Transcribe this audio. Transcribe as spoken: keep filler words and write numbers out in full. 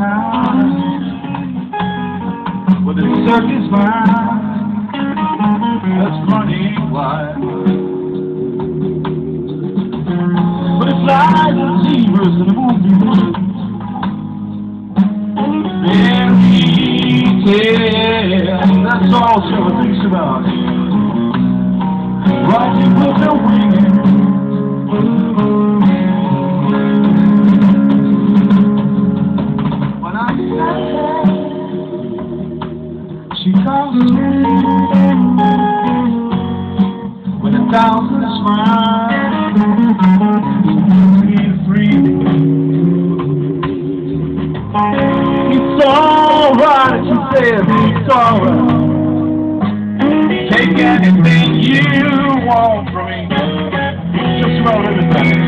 smile with a circus smile that's running wild. But it's like the zebras in the movies. Fairy tale, that's all she ever thinks about. Rising with her wings. When I say she comes to me with a thousand smiles, being free. It's alright, she says, it's alright. Take anything you want from me, just about everything.